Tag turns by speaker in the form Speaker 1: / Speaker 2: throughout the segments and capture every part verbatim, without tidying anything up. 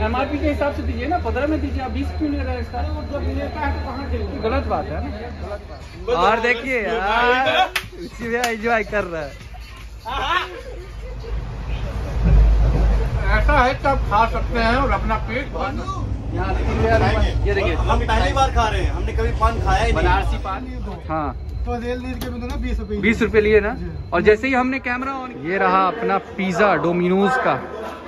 Speaker 1: MRP के हिसाब से दीजिए ना, पंद्रह में दीजिए, आप बीस क्यों ले रहे हैं इसका? गलत बात है ना, गलत बात। और देखिए यार इसी में एंजॉय कर रहा है। ऐसा है कि आप खा सकते हैं और अपना पेट भर। यहाँ ये देखिए
Speaker 2: हम पहली बार खा रहे हैं, हमने कभी पान खाया ही नहीं।
Speaker 1: बनारसी पान। हाँ
Speaker 3: तो ना बीस रुपए
Speaker 1: बीस रुपए लिए ना। और जैसे ही हमने कैमरा ऑन, ये रहा अपना पिज्जा डोमिनोज का।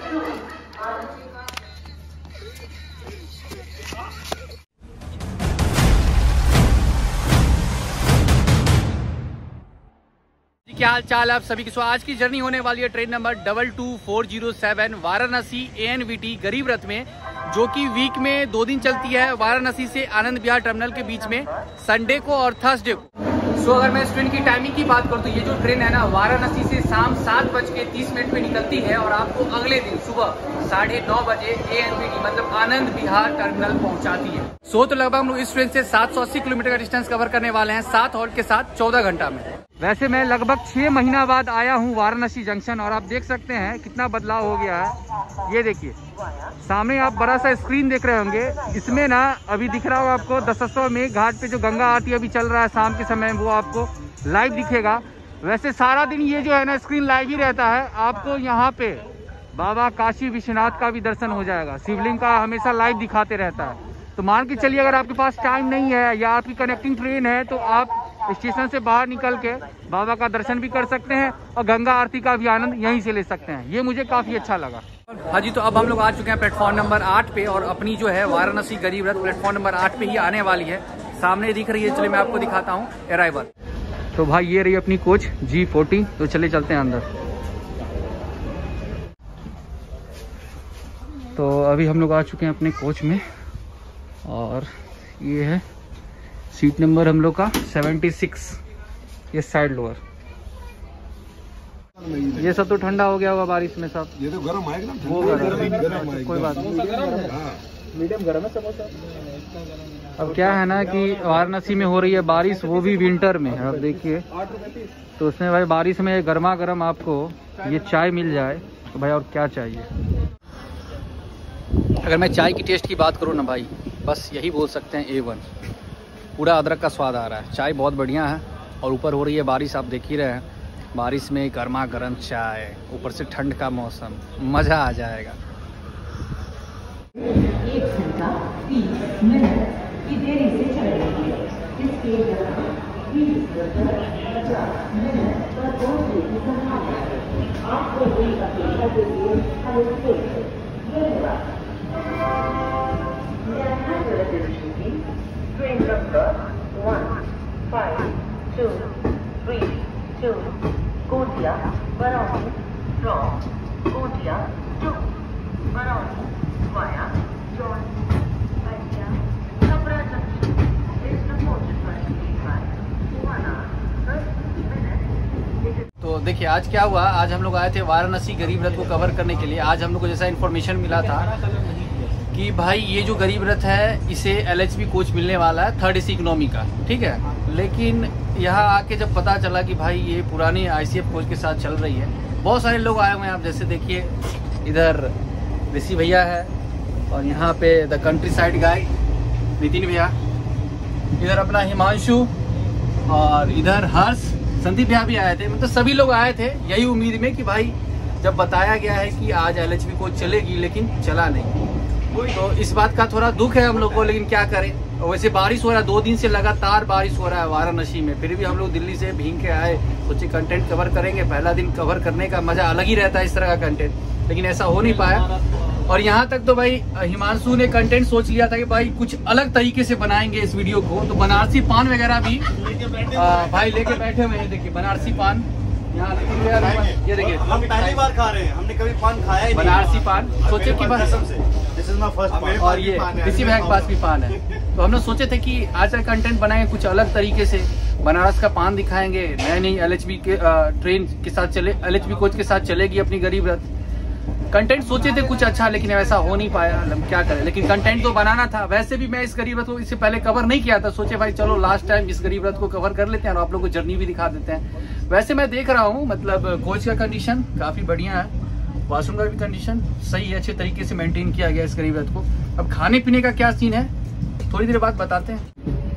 Speaker 1: क्या हाल चाल है आप सभी की। सो आज की जर्नी होने वाली है train number double two four zero seven Varanasi A N V T Garib Rath में, जो कि वीक में दो दिन चलती है वाराणसी से आनंद विहार टर्मिनल के बीच में, संडे को और थर्सडे को। सो अगर मैं इस ट्रेन की टाइमिंग की बात करूँ तो ये जो ट्रेन है ना वाराणसी से शाम सात बज के तीस मिनट में निकलती है और आपको अगले दिन सुबह साढ़े नौ बजे ए एन वी टी मतलब आनंद विहार टर्मिनल पहुंचाती है। सो तो लगभग हम लोग इस ट्रेन से सात सौ अस्सी किलोमीटर का डिस्टेंस कवर करने वाले हैं सात हॉल्ट के साथ चौदह घंटा में। वैसे मैं लगभग छह महीना बाद आया हूँ वाराणसी जंक्शन और आप देख सकते हैं कितना बदलाव हो गया है। ये देखिए सामने आप बड़ा सा स्क्रीन देख रहे होंगे, इसमें ना अभी दिख रहा हो आपको दशस्व में घाट पे जो गंगा आरती अभी चल रहा है शाम के समय, वो आपको लाइव दिखेगा। वैसे सारा दिन ये जो है ना स्क्रीन लाइव ही रहता है। आपको यहाँ पे बाबा काशी विश्वनाथ का भी दर्शन हो जाएगा, शिवलिंग का हमेशा लाइव दिखाते रहता है। तो मान के चलिए अगर आपके पास टाइम नहीं है या आपकी कनेक्टिंग ट्रेन है तो आप स्टेशन से बाहर निकल के बाबा का दर्शन भी कर सकते हैं और गंगा आरती का भी आनंद यहीं से ले सकते हैं। ये मुझे काफी अच्छा लगा। हाँ जी, तो अब हम लोग आ चुके हैं प्लेटफॉर्म नंबर आठ पे और अपनी जो है वाराणसी गरीब रथ प्लेटफॉर्म नंबर आठ पे ही आने वाली है। सामने दिख रही है, चलिए मैं आपको दिखाता हूँ अराइवल। तो भाई ये रही अपनी कोच जी फोर्टी, तो चले चलते हैं अंदर। तो अभी हम लोग आ चुके हैं अपने कोच में और ये है सीट नंबर हम लोग का सेवेंटी सिक्स, ये साइड लोअर। ये सब तो ठंडा हो गया होगा बारिश में सब।
Speaker 3: ये तो गर्म आएगा ना,
Speaker 1: वो गर्म, कोई बात नहीं, मीडियम गर्म है समोसा। अब क्या है ना कि वाराणसी में हो रही है बारिश, वो भी विंटर में। अब देखिए तो उसमें भाई बारिश में गर्मा गर्म आपको ये चाय मिल जाए तो भाई और क्या चाहिए। अगर मैं चाय की टेस्ट की बात करूँ ना भाई, बस यही बोल सकते हैं ए वन। पूरा अदरक का स्वाद आ रहा है, चाय बहुत बढ़िया है। और ऊपर हो रही है बारिश, आप देख ही रहे हैं, बारिश में गर्मा गर्म चाय, ऊपर से ठंड का मौसम, मज़ा आ जाएगा। एक घंटा तीस मिनट की देरी से चल रही है, इसके बीस पचास मिनट पर पहुंचने की संभावना है। आपको कोई अपेक्षा के लिए धन्यवाद। Train number one five two three two Kotia Barauni from Kotia to Barauni via John Bhatia Kabra Junction is reported by one hour thirty minutes। तो देखिए आज क्या हुआ, आज हम लोग आए थे वाराणसी गरीब रथ को कवर करने के लिए। आज हम लोग को जैसा इन्फॉर्मेशन मिला था कि भाई ये जो गरीब रथ है इसे एल एच बी कोच मिलने वाला है थर्ड एसी इकोनॉमी का, ठीक है। लेकिन यहाँ आके जब पता चला कि भाई ये पुरानी आई सी एफ कोच के साथ चल रही है, बहुत सारे लोग आए हुए हैं। आप जैसे देखिए इधर ऋषि भैया है और यहाँ पे the countryside guy Nitin भैया, इधर अपना हिमांशु और इधर हर्ष, संदीप भैया भी आए थे। मतलब सभी लोग आए थे यही उम्मीद में कि भाई जब बताया गया है कि आज एल एच बी कोच चलेगी, लेकिन चला नहीं। तो इस बात का थोड़ा दुख है हम लोग को, लेकिन क्या करें। और वैसे बारिश हो रहा है, दो दिन से लगातार बारिश हो रहा है वाराणसी में, फिर भी हम लोग दिल्ली से भीग के आए, सोचे कंटेंट कवर करेंगे। पहला दिन कवर करने का मजा अलग ही रहता है इस तरह का कंटेंट, लेकिन ऐसा हो नहीं पाया। और यहाँ तक तो भाई हिमांशु ने कंटेंट सोच लिया था कि भाई कुछ अलग तरीके से बनाएंगे इस वीडियो को। तो बनारसी पान वगैरह भी आ, भाई लेके बैठे हुए हैं। देखिए बनारसी पान यहाँ, ये देखिए
Speaker 2: हम पहली बार खा रहे हैं, हमने कभी पान खाया ही नहीं।
Speaker 1: बनारसी पान सोचे कि बस
Speaker 2: दिस इज माय फर्स्ट पान।
Speaker 1: और ये किसी भैया के पास भी पान है। तो हम लोग सोचे थे कि आज का कंटेंट बनाएंगे कुछ अलग तरीके से, बनारस का पान दिखाएंगे, नए नई एल एच बी के ट्रेन के साथ चले, एल एच बी कोच के साथ चलेगी अपनी गरीब रथ। कंटेंट सोचे थे कुछ अच्छा, लेकिन वैसा हो नहीं पाया। हम क्या करें, लेकिन कंटेंट तो बनाना था। वैसे भी मैं इस गरीब रथ को इससे पहले कवर नहीं किया था, सोचे भाई चलो लास्ट टाइम इस गरीब रथ को कवर कर लेते हैं और आप लोग को जर्नी भी दिखा देते हैं। वैसे मैं देख रहा हूँ मतलब कोच का कंडीशन काफी बढ़िया है
Speaker 4: वॉशरूम का भी कंडीशन सही है, अच्छे तरीके से मेंटेन किया गया इस गरीब रथ को। अब खाने पीने का क्या सीन है थोड़ी देर बाद बताते हैं।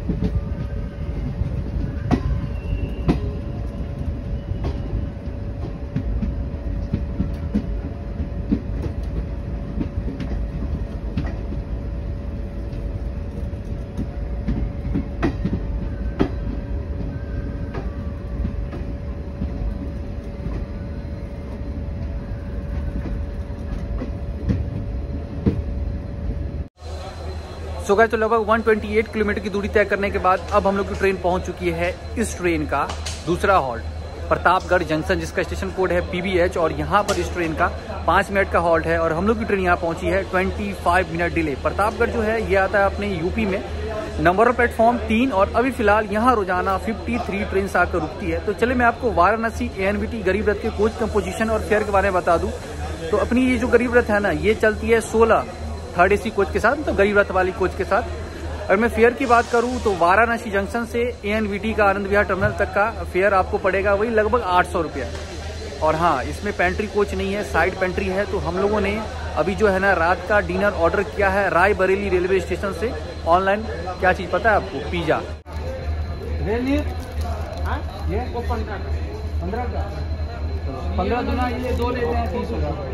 Speaker 4: सो गाइस, तो लगभग एक सौ अट्ठाईस किलोमीटर की दूरी तय करने के बाद अब हम लोग की ट्रेन पहुंच चुकी है इस ट्रेन का दूसरा हॉल्ट प्रतापगढ़ जंक्शन, जिसका स्टेशन कोड है पी बी एच। और यहाँ पर इस ट्रेन का पाँच मिनट का हॉल्ट है और हम लोग की ट्रेन यहाँ पहुंची है पच्चीस मिनट डिले। प्रतापगढ़ जो है ये आता है अपने यूपी में, नंबर प्लेटफॉर्म तीन, और अभी फिलहाल यहाँ रोजाना तिरेपन ट्रेन आकर रुकती है। तो चले मैं आपको Varanasi A N V T Garib Rath के कोच कंपोजिशन और फेयर के बारे में बता दूँ। तो अपनी ये जो गरीब रथ है ना, ये चलती है सोलह थर्ड एसी कोच के साथ, तो गरीब रथ वाली कोच के साथ। अगर मैं फेयर की बात करूं तो वाराणसी जंक्शन से ए एन वी टी का आनंद विहार टर्मिनल तक का फेयर आपको पड़ेगा वही लगभग आठ सौ रुपया। और हाँ, इसमें पेंट्री कोच नहीं है, साइड पेंट्री है। तो हम लोगों ने अभी जो है ना रात का डिनर ऑर्डर किया है रायबरेली रेलवे स्टेशन से ऑनलाइन। क्या चीज़ पता है आपको? पिज़्ज़ा। पंद्रह का पंद्रह दुना ये दो लेते हैं तीस हजार।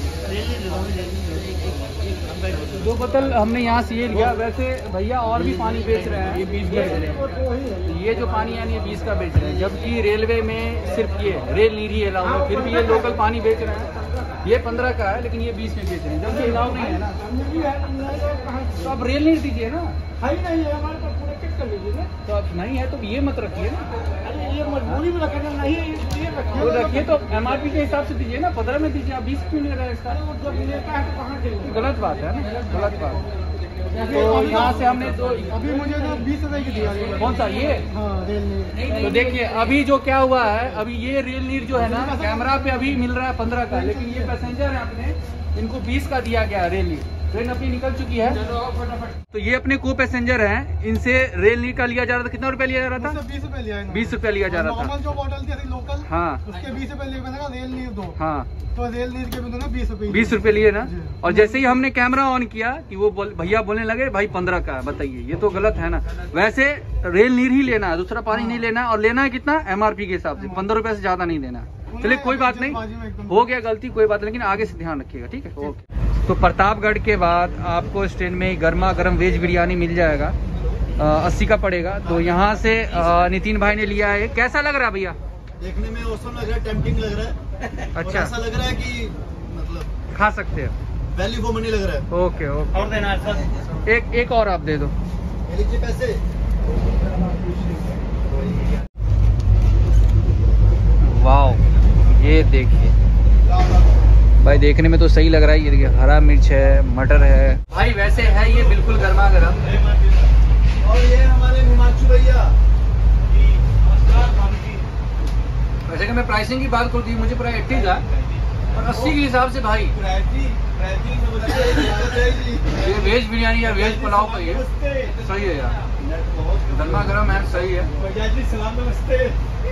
Speaker 4: दो बोतल हमने यहाँ से ये लिया। वैसे भैया और भी पानी बेच रहे हैं, ये बीस का बेच रहे हैं। ये जो पानी है ये बीस का बेच रहे हैं, जबकि रेलवे में सिर्फ ये रेल नीरी अलाउ है, फिर भी ये लोकल पानी बेच रहे हैं। ये पंद्रह का है लेकिन ये बीस में बेच रहे हैं, जबकि अलाउ नहीं है ना। तो आप रेल नीर दीजिए ना, नहीं है हमारे पास, पूरा चेक कर लीजिए ना। तो अब नहीं है तो ये मत रखिए ना, अरे ये मजबूरी में रखना नहीं है, ये रखिए। तो रखिए तो एम आर पी के हिसाब से दीजिए ना, पंद्रह में दीजिए। आप बीस क्यों नहीं रहा इसका? गलत बात है ना, गलत बात। तो यहाँ से हमने तो
Speaker 3: अभी मुझे तो बीस रुपए की दिया।
Speaker 4: कौन सा? ये
Speaker 3: हाँ, रेल नीर।
Speaker 4: तो देखिए अभी जो क्या हुआ है, अभी ये रेल नीर जो है ना कैमरा पे अभी मिल रहा है पंद्रह का, लेकिन ये पैसेंजर है अपने, इनको बीस का दिया गया है रेल नीर। ट्रेन अपनी निकल चुकी है। तो ये अपने को पैसेंजर हैं, इनसे रेल नीर का लिया जा रहा था। कितना रुपया लिया जा रहा था?
Speaker 3: बीस रुपए लिया।
Speaker 4: बीस रुपया लिया जा रहा था।
Speaker 3: नॉर्मल जो बॉटल थी लोकल,
Speaker 4: हाँ,
Speaker 3: उसके बीस रुपए लिए मैंने कहा रेल नीर दो।
Speaker 4: हाँ,
Speaker 3: तो रेल नीर के भी दोनों बीस रुपए
Speaker 4: बीस रुपए लिए ना। और जैसे ही हमने कैमरा ऑन किया कि वो बोल, भैया बोलने लगे भाई पंद्रह का है। बताइए, ये तो गलत है ना। वैसे रेल नीर ही लेना है, दूसरा पानी नहीं लेना है। और लेना है कितना? एम आर पी के हिसाब से, पंद्रह रुपए से ज्यादा नहीं देना। चलिए कोई बात नहीं, हो गया गलती, कोई बात नहीं, लेकिन आगे से ध्यान रखिएगा, ठीक है? ओके। तो प्रतापगढ़ के बाद आपको इस ट्रेन में गर्मा गर्म वेज बिरयानी मिल जाएगा, अस्सी का पड़ेगा। तो यहाँ से आ, नितिन भाई ने लिया है। कैसा लग रहा है भैया?
Speaker 2: देखने में औसम लग रहा है, टेम्पटिंग लग रहा है।
Speaker 4: अच्छा,
Speaker 2: ऐसा लग रहा है कि मतलब
Speaker 4: खा सकते हैं,
Speaker 2: वैल्यू फॉर मनी लग रहा है।
Speaker 4: Okay okay.
Speaker 2: और देना सर,
Speaker 4: एक एक और आप दे दो।
Speaker 2: लीजिए पैसे।
Speaker 4: वाओ, ये देखिए भाई, देखने में तो सही लग रहा है। ये देखिए, हरा मिर्च है, मटर है भाई, वैसे है ये बिल्कुल गर्मा गर्म।
Speaker 2: और ये हमारे हिमांशु भैया।
Speaker 4: वैसे कि मैं प्राइसिंग की बात करती हूँ, मुझे पूरा एट्टी था और अस्सी के हिसाब से भाई ये वेज बिरयानी या वेज पुलाव का ये सही है यार, गर्मा गर्म है, सही है।
Speaker 2: सलाम, नमस्ते।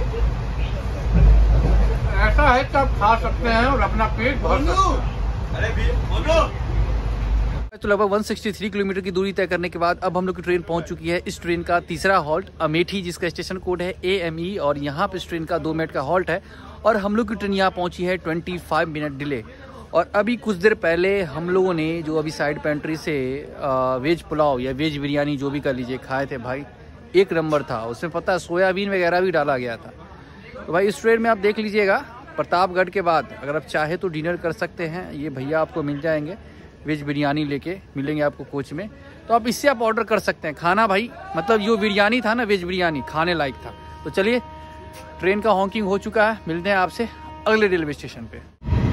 Speaker 4: ऐसा है कि आप खा सकते हैं और अपना पेट भर सकते हैं। तो लगभग एक सौ तिरसठ किलोमीटर की दूरी तय करने के बाद अब हम लोग की ट्रेन पहुंच चुकी है इस ट्रेन का तीसरा हॉल्ट अमेठी, जिसका स्टेशन कोड है ए एम ई। और यहाँ पे इस ट्रेन का दो मिनट का हॉल्ट है और हम लोग की ट्रेन यहाँ पहुंची है पच्चीस मिनट डिले। और अभी कुछ देर पहले हम लोगों ने जो अभी साइड पेंट्री से वेज पुलाव या वेज बिरयानी जो भी कर लीजिए खाए थे भाई, एक नंबर था। उसमें पता है सोयाबीन वगैरह भी डाला गया था। तो भाई इस ट्रेन में आप देख लीजिएगा, प्रतापगढ़ के बाद अगर आप चाहे तो डिनर कर सकते हैं। ये भैया आपको मिल जाएंगे, वेज बिरयानी लेके मिलेंगे आपको कोच में। तो आप इससे आप ऑर्डर कर सकते हैं खाना भाई, मतलब जो बिरयानी था ना, वेज बिरयानी खाने लायक था। तो चलिए, ट्रेन का हॉकिंग हो चुका है, मिलते हैं आपसे अगले रेलवे स्टेशन पे।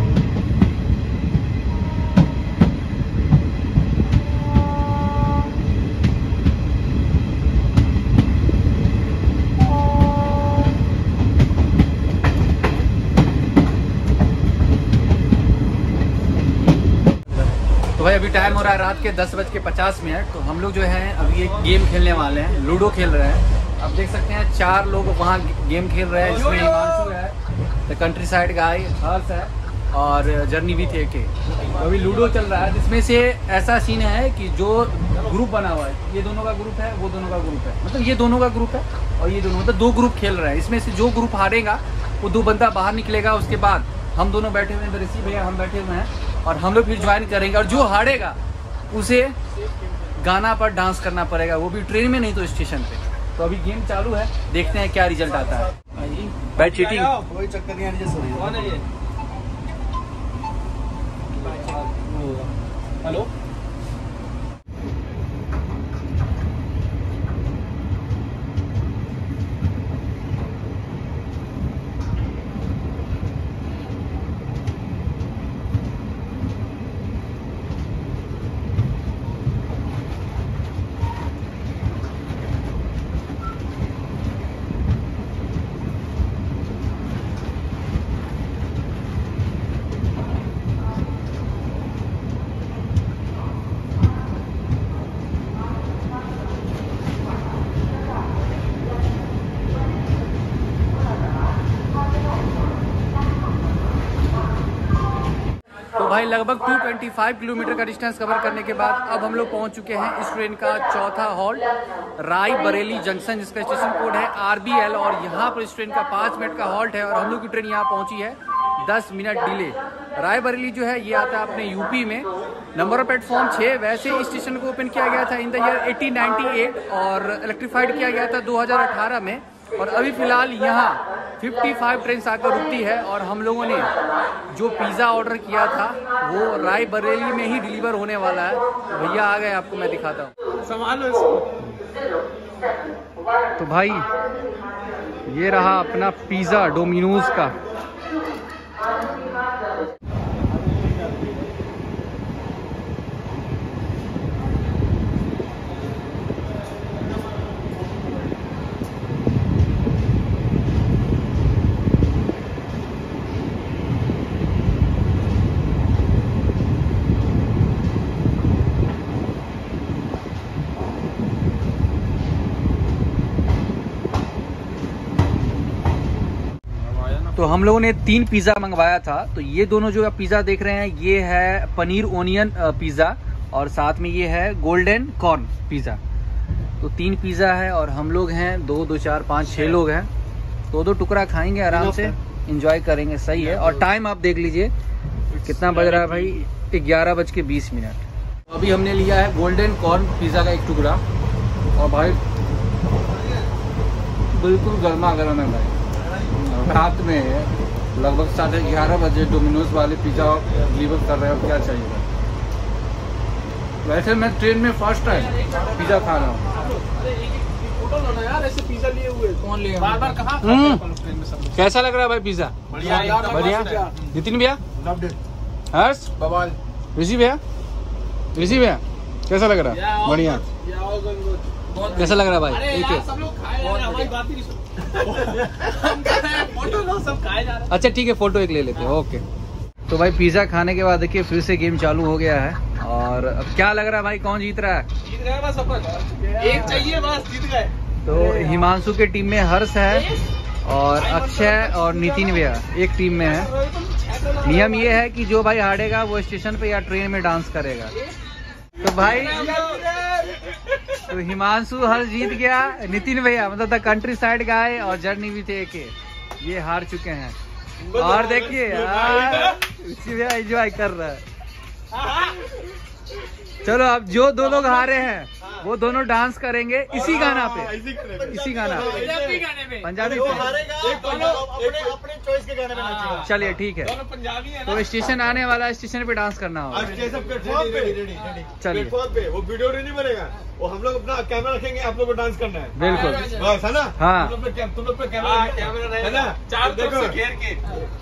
Speaker 4: भाई अभी टाइम हो रहा है रात के दस बज के पचास मिनट। तो हम लोग जो हैं अभी एक गेम खेलने वाले हैं, लूडो खेल रहे हैं। आप देख सकते हैं चार लोग वहाँ गेम खेल रहे हैं, जिसमें हिमांशु है, the countryside guy, Harsh है, और जर्नी विथ ए के। अभी लूडो चल रहा है, जिसमें से ऐसा सीन है कि जो ग्रुप बना हुआ है, ये दोनों का ग्रुप है, वो दोनों का ग्रुप है, मतलब ये दोनों का ग्रुप है और ये दोनों, मतलब दो ग्रुप खेल रहे हैं। इसमें से जो ग्रुप हारेगा वो दो बंदा बाहर निकलेगा। उसके बाद हम दोनों बैठे हुए हैं, ऋषि भैया हम बैठे हुए हैं, और हम लोग फिर ज्वाइन करेंगे। और जो हारेगा उसे गाना पर डांस करना पड़ेगा, वो भी ट्रेन में नहीं तो स्टेशन पे। तो अभी गेम चालू है, देखते हैं क्या रिजल्ट आता है। भाई चीटिंग
Speaker 2: कोई चक्कर नहीं आने जैसे कौन है ये?
Speaker 4: हेलो तो भाई लगभग दो सौ पच्चीस किलोमीटर का डिस्टेंस कवर करने के बाद अब हम लोग पहुंच चुके हैं इस ट्रेन का चौथा हॉल्ट, राय बरेली जंक्शन, जिसका स्टेशन कोड है आर बी एल। और यहाँ पर इस ट्रेन का पाँच मिनट का हॉल्ट है और हम लोग की ट्रेन यहाँ पहुंची है दस मिनट डिले। राय बरेली जो है ये आता है अपने यूपी में, नंबर ऑफ प्लेटफॉर्म छः। वैसे इस स्टेशन को ओपन किया गया था इन द ईयर अठारह सौ अट्ठानवे और इलेक्ट्रीफाइड किया गया था दो हज़ार अठारह में। और अभी फिलहाल यहाँ पचपन ट्रेन आकर रुकती है। और हम लोगों ने जो पिज़्ज़ा ऑर्डर किया था वो राय बरेली में ही डिलीवर होने वाला है। तो भैया आ गए, आपको मैं दिखाता हूँ, संभालो इसको। तो भाई ये रहा अपना पिज़्ज़ा डोमिनोज का। तो हम लोगों ने तीन पिज़्ज़ा मंगवाया था। तो ये दोनों जो आप पिज़्ज़ा देख रहे हैं ये है पनीर ओनियन पिज़्ज़ा और साथ में ये है गोल्डन कॉर्न पिज़्ज़ा। तो तीन पिज़्ज़ा है और हम लोग हैं दो दो चार पाँच छः लोग हैं। दो दो टुकड़ा खाएंगे, आराम से एंजॉय करेंगे, सही है। और टाइम आप देख लीजिए कितना बज रहा है भाई, ग्यारह बज के बीस मिनट। अभी हमने लिया है गोल्डन कॉर्न पिज़्ज़ा का एक टुकड़ा और भाई बिल्कुल गर्मा गर्म है भाई। रात में लगभग साढ़े ग्यारह बजे डोमिनोज वाले पिज़्ज़ा डिलीवर कर रहे हो, क्या चाहिए। वैसे मैं ट्रेन में फर्स्ट टाइम पिज़्ज़ा खा रहा हूँ। कौन लिया? बार बार कहाँ? कैसा लग रहा है भाई पिज़्ज़ा? बढ़िया। नितिन भैया, हर्ष, ऋषि भैया, ऋषि भैया कैसा लग रहा है? बढ़िया। कैसा लग रहा है भाई? एक अच्छा ठीक है, फोटो एक ले लेते हैं, ओके। तो भाई पिज़्ज़ा खाने के बाद देखिए फिर से गेम चालू हो गया है। और अब क्या लग रहा है भाई, कौन जीत रहा है?
Speaker 2: जीत गए बस अपन, एक चाहिए बस, जीत गए।
Speaker 4: तो हिमांशु के टीम में हर्ष है और अक्षय और नितिन भैया एक टीम में है। नियम ये है कि जो भाई हारेगा वो स्टेशन पे या ट्रेन में डांस करेगा। तो भाई तो हिमांशु हर जीत गया, नितिन भैया मतलब द कंट्री साइड गाय और जर्नी विथ ए के ये हार चुके हैं। और देखिए भैया एंजॉय कर रहा है। चलो अब जो दो लोग हारे हैं वो दोनों डांस करेंगे इसी गाना पे, इसी गाना पे, पंजाबी पे। चलिए ठीक है, तो स्टेशन आने वाला है, स्टेशन पे डांस करना होगा। चलिए
Speaker 2: वो वीडियो नहीं बनेगा, वो हम लोग अपना कैमरा रखेंगे, आप लोग को डांस करना है।
Speaker 4: बिल्कुल
Speaker 2: बस है ना?
Speaker 4: हाँ
Speaker 2: तुम लोग तुम लोग पे कैमरा है ना? चार तरफ से घेर के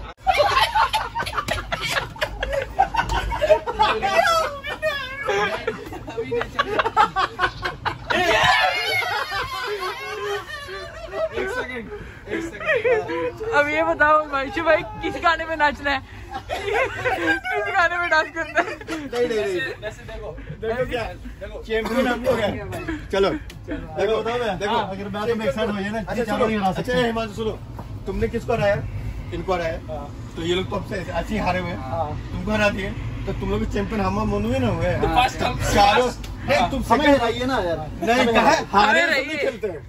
Speaker 2: एक सेकंड एक सेकंड
Speaker 5: अब ये बताओ भाई भाई किस गाने में नाचना है? किस गाने में डांस करना है?
Speaker 2: नहीं नहीं देखो देखो क्या देखो चैंपियन हम लोग हैं। चलो देखो बताओ मैं देखो अगर मैं तो एक साथ हो जाए ना। अच्छा चलो, अच्छा हिमांशु सुनो, तुमने किसको हराया? इनको हराया। तो ये लोग तो अब से अच्छी हारे हुए तुमको हरा दिए, तो तुम लोग चैंपियन हम मनु ना हुए चारों। नहीं तुम हमें हराइए ना यार। नहीं कहा हारे रहिए खेलते हैं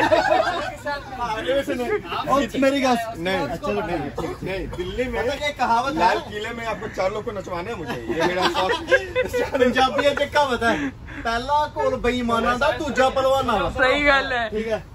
Speaker 2: मेरी बात नहीं। चलो नहीं नहीं, दिल्ली में एक कहावत लाल किले में आपको चार लोग को नचवाने हैं मुझे, ये मेरा शौक। पंजाबी एक कहावत है, पहला कोल बेईमाना दा दूजा पहलवाना दा।
Speaker 5: सही गल है,
Speaker 2: ठीक है।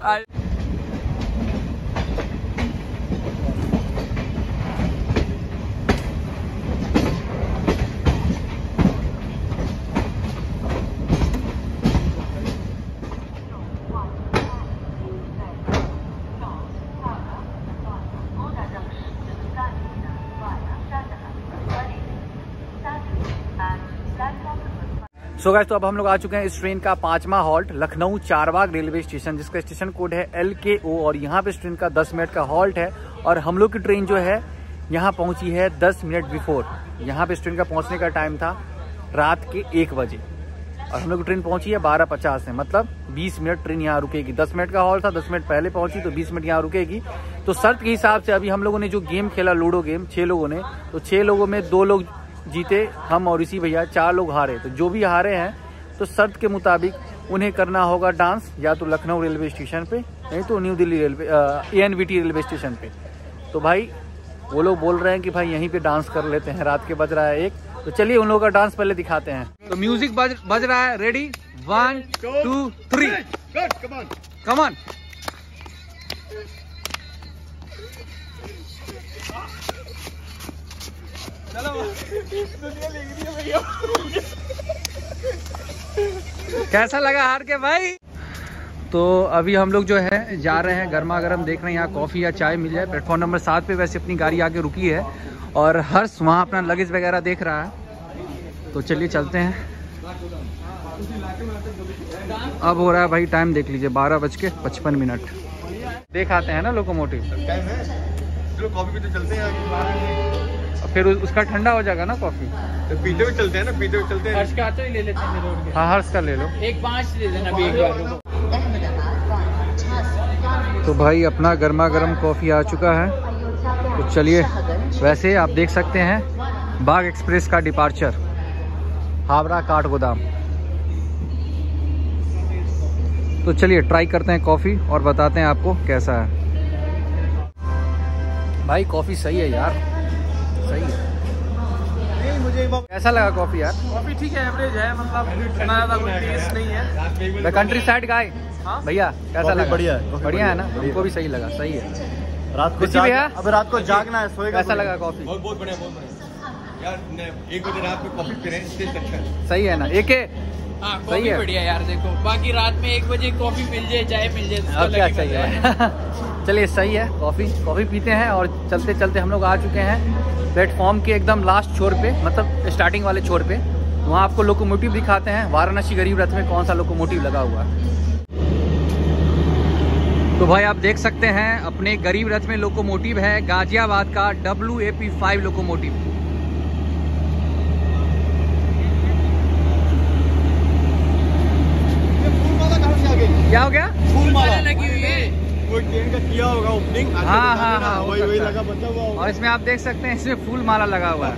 Speaker 4: सो गाइस, तो अब हम लोग आ चुके हैं इस ट्रेन का पांचवा halt Lucknow Charbagh railway station, जिसका स्टेशन कोड है एल के ओ। और यहाँ पे इस ट्रेन का दस मिनट का हॉल्ट है और हम लोग की ट्रेन जो है यहाँ पहुँची है दस मिनट बिफोर। यहाँ पे इस ट्रेन का पहुँचने का टाइम था रात के एक बजे और हम लोग की ट्रेन पहुँची है बारह पचास में, मतलब बीस मिनट ट्रेन यहाँ रुकेगी। दस मिनट का हॉल्ट था, दस मिनट पहले पहुँची तो बीस मिनट यहाँ रुकेगी। तो शर्त के हिसाब से अभी हम लोगों ने जो गेम खेला लूडो गेम, छः लोगों ने, तो छः लोगों में दो लोग जीते, हम और इसी भैया, चार लोग हारे। तो जो भी हारे हैं तो शर्त के मुताबिक उन्हें करना होगा डांस, या तो लखनऊ रेलवे स्टेशन पे, नहीं तो New Delhi railway A N V T railway station पे। तो भाई वो लोग बोल रहे हैं कि भाई यहीं पे डांस कर लेते हैं, रात के बज रहा है एक, तो चलिए उन लोगों का डांस पहले दिखाते हैं। तो म्यूजिक बज बज रहा है, ready, one two three, come on. कैसा लगा हार के भाई? तो अभी हम लोग जो है जा रहे हैं, गर्मा गर्म देख रहे हैं यहाँ कॉफ़ी या चाय मिल जाए। प्लेटफॉर्म नंबर सात पे वैसे अपनी गाड़ी आके रुकी है और हर्ष वहाँ अपना लगेज वगैरह देख रहा है। तो चलिए चलते हैं। अब हो रहा है भाई टाइम, देख लीजिए बारह बज के पचपन मिनट। देख आते हैं ना लोकोमोटिव,
Speaker 2: टाइम है, चलो कॉफी पीते चलते हैं।
Speaker 4: फिर उसका ठंडा हो जाएगा ना कॉफी,
Speaker 2: तो पीते हुए चलते हैं ना, पीते हुए चलते हैं।
Speaker 5: हर्ष का तो ही ले लेते हैं।
Speaker 4: हाँ हर्ष का ले लो,
Speaker 5: एक पाँच दे देना अभी एक बार।
Speaker 4: तो भाई अपना गर्मा गर्म कॉफ़ी आ चुका है। तो चलिए, वैसे आप देख सकते हैं बाग एक्सप्रेस का डिपार्चर हावड़ा काठगोदाम। तो चलिए ट्राई करते हैं कॉफ़ी और बताते हैं आपको कैसा है। भाई कॉफ़ी सही है यार, सही है।
Speaker 2: मुझे
Speaker 4: कैसा लगा कॉफ़ी यार?
Speaker 5: कॉफी ठीक है, एवरेज है, मतलब इतना ज्यादा कोई टेस्ट नहीं है।
Speaker 4: द कंट्री साइड गाय भैया कैसा लगा?
Speaker 2: बढ़िया है,
Speaker 4: बढ़िया है ना, हमको भी सही लगा, सही है।
Speaker 2: रात को
Speaker 4: जाग,
Speaker 2: अब रात को जागना है, सोएगा।
Speaker 4: कैसा लगा कॉफ़ी?
Speaker 2: बहुत बहुत बढ़िया, बहुत बढ़िया यार। एक बजे रात में कॉफी पी रहे हैं, अच्छा है,
Speaker 4: सही है ना? एक
Speaker 5: हाँ कॉफी बढ़िया यार। देखो बाकी रात में एक बजे कॉफी मिल जाए, चाय मिल जाए,
Speaker 4: अब क्या चाहिए। चलिए सही है, कॉफ़ी कॉफ़ी पीते हैं और चलते चलते हम लोग आ चुके हैं प्लेटफॉर्म के एकदम लास्ट छोर पे, मतलब स्टार्टिंग वाले छोर पे। वहाँ आपको लोकोमोटिव दिखाते हैं, वाराणसी गरीब रथ में कौन सा लोकोमोटिव लगा हुआ है। तो भाई आप देख सकते हैं अपने गरीब रथ में लोकोमोटिव है गाजियाबाद का W A P five locomotive. क्या हो गया?
Speaker 2: फूल माला
Speaker 5: लगी हुई है,
Speaker 2: वो ट्रेन का किया होगा ओपनिंग।
Speaker 4: हाँ हाँ हाँ,
Speaker 2: वही वही लगा बचा हुआ होगा।
Speaker 4: और इसमें आप देख सकते हैं इसमें फूल माला लगा हुआ है।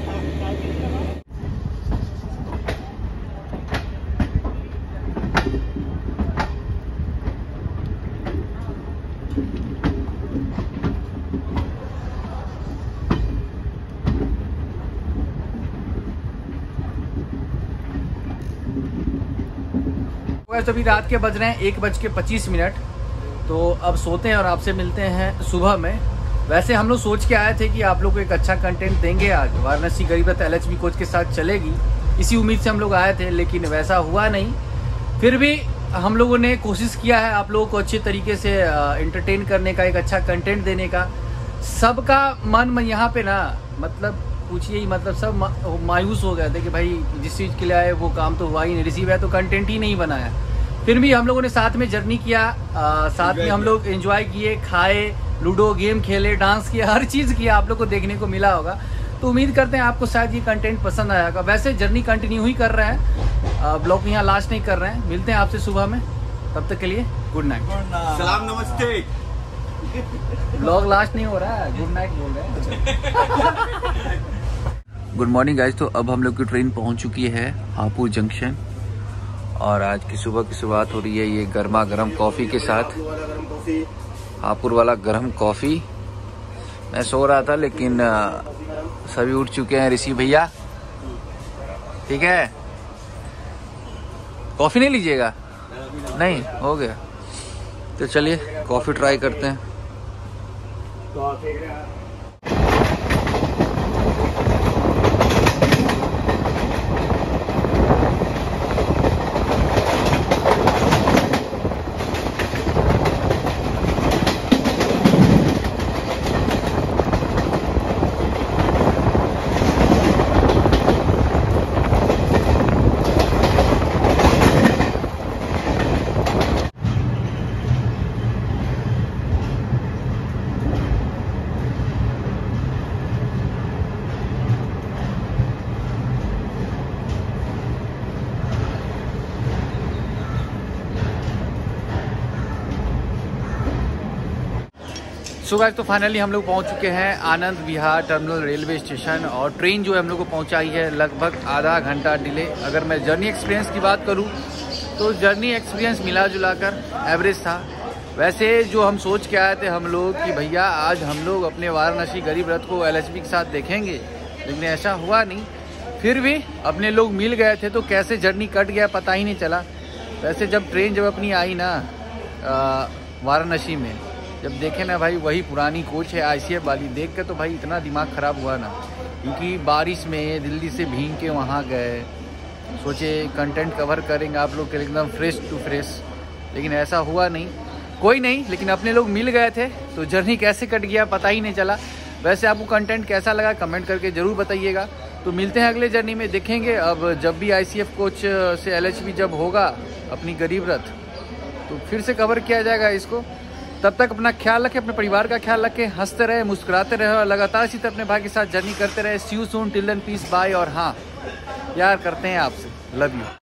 Speaker 4: तो अभी रात के बज रहे हैं एक बज के पच्चीस मिनट। तो अब सोते हैं और आपसे मिलते हैं सुबह में। वैसे हम लोग सोच के आए थे कि आप लोग को एक अच्छा कंटेंट देंगे आज, वाराणसी गरीब रथ एल एच बी कोच के साथ चलेगी, इसी उम्मीद से हम लोग आए थे, लेकिन वैसा हुआ नहीं। फिर भी हम लोगों ने कोशिश किया है आप लोगों को अच्छे तरीके से एंटरटेन करने का, एक अच्छा कंटेंट देने का। सबका मन यहाँ पे ना, मतलब पूछिए ही, मतलब सब मायूस हो गए थे कि भाई जिस चीज़ के लिए आए वो काम तो हुआ ही नहीं, रिसीव है तो कंटेंट ही नहीं बनाया। फिर भी हम लोगों ने साथ में जर्नी किया, आ, साथ में हम लोग एंजॉय किए, खाए, लूडो गेम खेले, डांस किया, हर चीज़ किया, आप लोग को देखने को मिला होगा। तो उम्मीद करते हैं आपको शायद ये कंटेंट पसंद आएगा। वैसे जर्नी कंटिन्यू ही कर रहे हैं, ब्लॉग यहाँ लास्ट नहीं कर रहे हैं। मिलते हैं आपसे सुबह में, तब तक के लिए गुड नाइट।
Speaker 2: सलाम नमस्ते।
Speaker 4: व्लॉग लास्ट नहीं हो रहा है, गुड नाइट बोल रहे हैं। गुड मॉर्निंग गाइस, तो अब हम लोग की ट्रेन पहुंच चुकी है हापुड़ जंक्शन और आज की सुबह की शुरुआत हो रही है ये गर्मा गर्म कॉफ़ी के साथ। हापुड़ वाला गर्म कॉफ़ी। मैं सो रहा था लेकिन सभी उठ चुके हैं। ऋषि भैया ठीक है, कॉफ़ी नहीं लीजिएगा? नहीं, हो गया। तो चलिए कॉफ़ी ट्राई करते हैं। सो गाइस, तो फाइनली हम लोग पहुंच चुके हैं Anand Vihar terminal railway station और ट्रेन जो है हम लोग को पहुंचाई है लगभग आधा घंटा डिले। अगर मैं जर्नी एक्सपीरियंस की बात करूं तो जर्नी एक्सपीरियंस मिला जुला कर एवरेज था। वैसे जो हम सोच के आए थे हम लोग कि भैया आज हम लोग अपने वाराणसी गरीब रथ को एल एच बी के साथ देखेंगे, लेकिन ऐसा हुआ नहीं। फिर भी अपने लोग मिल गए थे तो कैसे जर्नी कट गया पता ही नहीं चला। वैसे जब ट्रेन जब अपनी आई ना वाराणसी में, जब देखे ना भाई वही पुरानी कोच है आई सी एफ वाली, देख के तो भाई इतना दिमाग ख़राब हुआ ना, क्योंकि बारिश में दिल्ली से भीग के वहाँ गए, सोचे कंटेंट कवर करेंगे आप लोग के लिए एकदम फ्रेश टू फ्रेश, लेकिन ऐसा हुआ नहीं। कोई नहीं, लेकिन अपने लोग मिल गए थे तो जर्नी कैसे कट गया पता ही नहीं चला। वैसे आपको कंटेंट कैसा लगा कमेंट करके ज़रूर बताइएगा। तो मिलते हैं अगले जर्नी में, देखेंगे अब जब भी आई सी एफ कोच से एल एच बी जब होगा अपनी गरीब रथ तो फिर से कवर किया जाएगा इसको। तब तक अपना ख्याल रखें, अपने परिवार का ख्याल रखें, हंसते रहे, मुस्कुराते रहे और लगातार इसी तरह अपने भाई के साथ जर्नी करते रहे। See you soon, till then, peace, bye. और हाँ, प्यार करते हैं आपसे, लव यू।